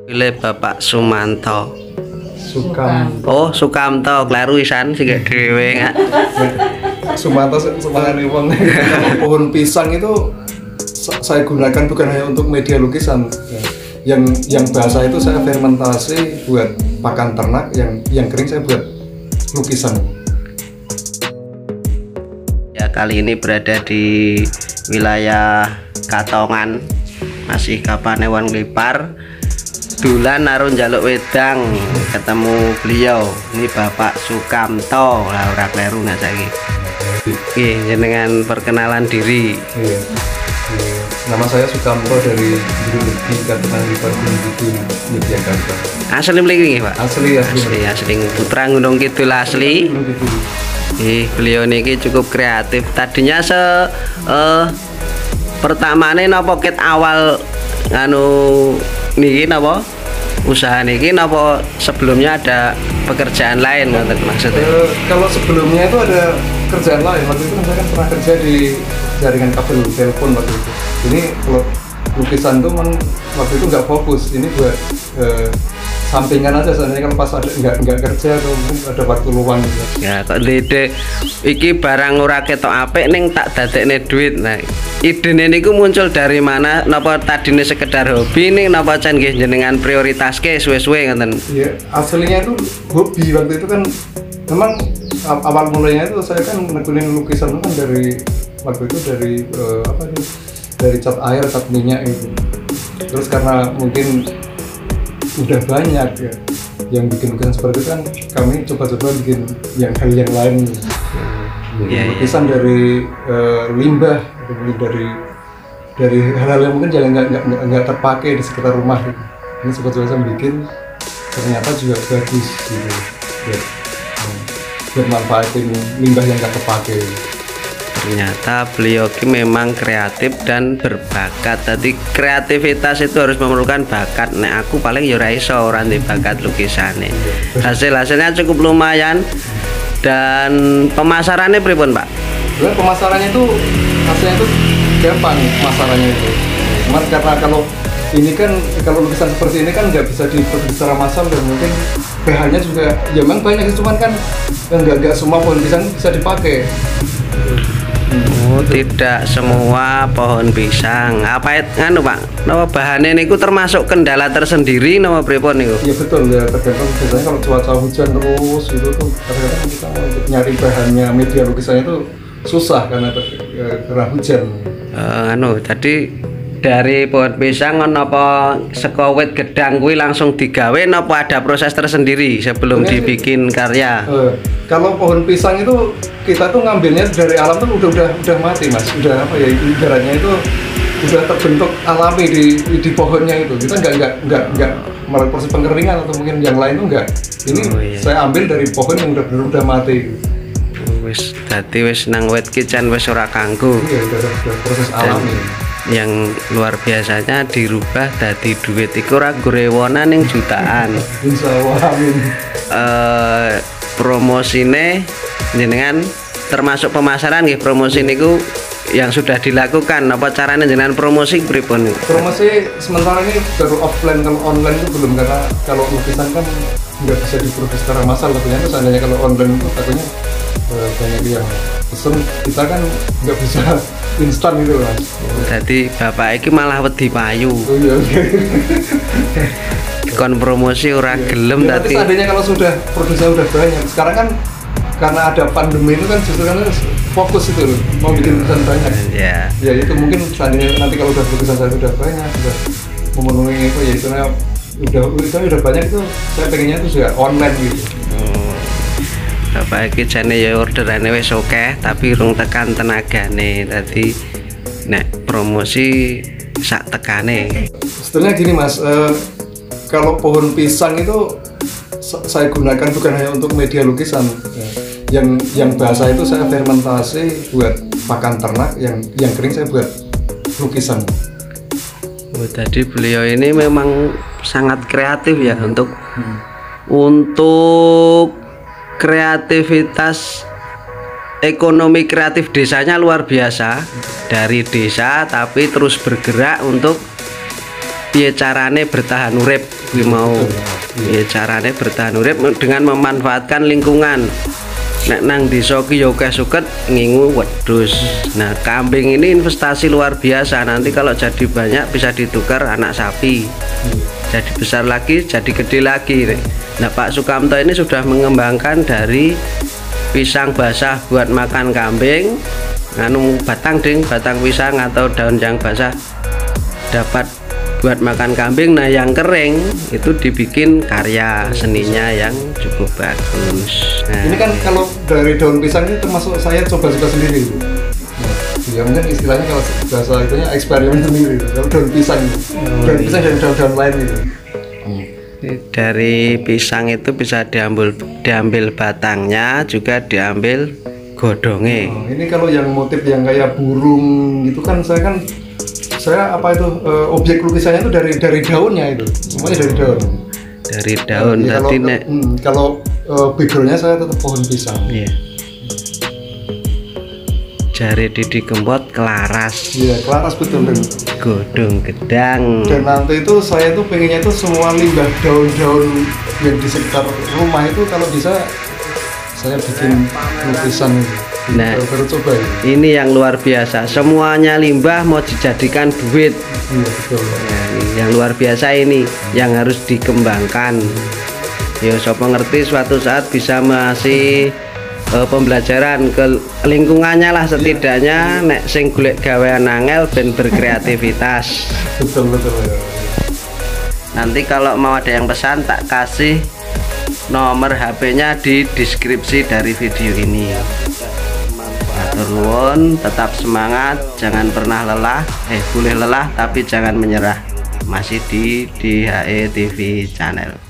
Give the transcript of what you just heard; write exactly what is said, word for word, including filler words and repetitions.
Pilih Bapak Sumanto. Sukam. Oh, Sukamto, kleru isan sing dhewe nggak. Sumanto semangane wong. Pohon pisang itu saya gunakan bukan hanya untuk media lukisan. Yang yang basah itu saya fermentasi buat pakan ternak, yang yang kering saya buat lukisan. Ya, kali ini berada di wilayah Katongan, masih Kapanewon Lipar. Dulan narun jaluk wedang, ketemu beliau. Ini Bapak Sukamto, lah ora kleru nek saiki. Nggih, jenengan perkenalan diri. Iya. Nama saya Sukamto dari Jurulegi Katongan Lipar Gunung Kidul, Yogyakarta. Asli mriki nggih, Pak? Asli asli. Asli, asli putra Gunung Kidul asli. Gunung Kidul. Ih, beliau niki cukup kreatif. Tadinya se eh, pertamane napa ket awal anu niki napa usaha niki napa sebelumnya ada pekerjaan lain maksudnya? E, kalau sebelumnya itu ada kerjaan lain. Waktu itu saya kan pernah kerja di jaringan kabel telepon waktu itu. Ini kalau lukisan itu man, waktu itu nggak fokus. Ini buat e, sampingan aja, seandainya kan pas ada nggak nggak kerja atau mungkin ada waktu luang gitu. Ya kok ide iki barang ora ketok apik ning tak dadekne duit. Nah, idene niku muncul dari mana? Napa tadine sekedar hobi ning napa can nggih jenengan prioritaske suwe-suwe ngoten? Iya, aslinya itu hobi. Waktu itu kan memang awal mulanya itu saya kan nekunin lukisan itu kan dari waktu itu dari uh, apa nih? Dari cat air, cat minyak itu. Terus karena mungkin udah banyak ya yang bikin lukisan seperti itu, kan kami coba-coba bikin yang hal yang lain. Ya, ya, lukisan ya. dari uh, limbah, dari dari hal-hal yang mungkin jangan nggak nggak nggak terpakai di sekitar rumah. Ini coba-coba saya bikin, ternyata juga bagus gitu. Ya, buat manfaatin limbah yang nggak terpakai. Ternyata beliau ini memang kreatif dan berbakat. Tadi kreativitas itu harus memerlukan bakat. Nah, aku paling ya ora iso ora ndek bakat lukisane. Hasil-hasilnya cukup lumayan. Dan pemasarannya pripun, Pak? Sebenarnya pemasarannya itu hasilnya itu gampang pemasarannya itu. Cuma karena kalau ini kan kalau lukisan seperti ini kan nggak bisa diproduksi secara massal dan mungkin bahannya juga ya memang banyak, cuman kan nggak nggak semua pohon pisang bisa dipakai. Oh, tidak semua pohon pisang. Apa nganu, Pak? Napa bahannya niku termasuk kendala tersendiri napa pripun niku? Iya betul ya, tergantung biasanya kalau cuaca hujan terus itu tuh kadang-kadang kita untuk nyari bahannya media lukisannya itu susah karena karena hujan. Uh, anu, tadi dari pohon pisang napa saka wit gedang kuwi langsung digawe napa ada proses tersendiri sebelum Oke, dibikin karya? Uh, kalau pohon pisang itu kita tuh ngambilnya dari alam tuh udah udah udah mati, Mas. Udah apa ya, ibaratnya itu udah terbentuk alami di di pohonnya itu. Kita nggak nggak nggak nggak melalui proses pengeringan atau mungkin yang lain tuh nggak. Ini oh, iya. Saya ambil dari pohon yang udah udah mati. Wis dadi wis nang wit kican wis ora kanggo. Iya, udah, udah proses alami. Yang luar biasanya dirubah dari duit iku ora gorewonan ning jutaan. Insyaallah amin. Eh promosine jenengan termasuk pemasaran nggih, promosi niku yang sudah dilakukan apa caranya jenengan promosi pripun? Promosi sementara ini baru offline, kalau online itu belum, karena kalau lukisan kan nggak bisa diproduksi secara massal tentunya. Seandainya kalau online itu katanya eh, banyak yang pesen, kita kan nggak bisa instan gitu, Mas. Jadi bapak iki malah wedi payu. Oh iya. Kon promosi ora iya. Gelem ya, tadi. Seandainya kalau sudah produksinya udah banyak, sekarang kan karena ada pandemi itu kan justru kan fokus itu loh, mau bikin lukisan banyak. Ya. Ya itu mungkin seandainya nanti kalau udah lukisan saya udah banyak, sudah memenuhi itu ya itu udah lukisan udah banyak, itu saya pengennya itu juga online gitu. Oh. Bapak iki jane ya orderane wis akeh tapi rung tekan tenagane. Tadi nek promosi sak tekane. Sebetulnya gini, Mas, eh, kalau pohon pisang itu saya gunakan bukan hanya untuk media lukisan. Yang yang basah itu saya fermentasi buat pakan ternak, yang yang kering saya buat lukisan. Oh, tadi beliau ini memang sangat kreatif ya hmm. untuk hmm. untuk kreativitas ekonomi kreatif desanya luar biasa. Dari desa tapi terus bergerak untuk piye carane bertahan urip kuwi mau. Piye carane bertahan urip dengan memanfaatkan lingkungan. Nek nang desa ki yo akeh suket ngingu wedhus. Nah, kambing ini investasi luar biasa. Nanti kalau jadi banyak bisa ditukar anak sapi. Jadi besar lagi, jadi gede lagi. Nah, Pak Sukamto ini sudah mengembangkan dari pisang basah buat makan kambing, anu batang ding, batang pisang atau daun yang basah dapat buat makan kambing. Nah, yang kering itu dibikin karya seninya yang cukup bagus. Nah, ini kan kalau dari daun pisang ini termasuk saya coba-coba sendiri. Nah, ya mungkin istilahnya kalau bahasa itunya eksperimen sendiri. Kalau daun pisang, oh, daun pisang dan daun-daun lain gitu. Dari pisang itu bisa diambil diambil batangnya, juga diambil godongnya. Oh, ini kalau yang motif yang kayak burung gitu kan, saya kan saya apa itu uh, objek lukisannya itu dari dari daunnya itu, semuanya dari daun. Dari daun. Ya, kalau nek hmm, kalau uh, backgroundnya saya tetap pohon pisang. Iya. Jari Didi Kempot kelaras. Iya, kelaras betul dan godong gedang. Dan nanti itu saya tuh pengennya itu semua limbah daun-daun yang di sekitar rumah itu kalau bisa saya bikin lukisan. Nah, baru coba ya. Ini yang luar biasa. Semuanya limbah mau dijadikan duit. Iya, betul. Nah, ini yang luar biasa ini yang harus dikembangkan. Ya, siapa ngerti suatu saat bisa masih uh, pembelajaran ke lingkungannya lah setidaknya. Nek sing golek gawean angel ben berkreativitas. Betul betul ya. Nanti kalau mau ada yang pesan tak kasih nomor H P-nya di deskripsi dari video ini. Matur nuwun, tetap semangat, jangan pernah lelah. Eh, boleh lelah tapi jangan menyerah. Masih di D H E T V channel.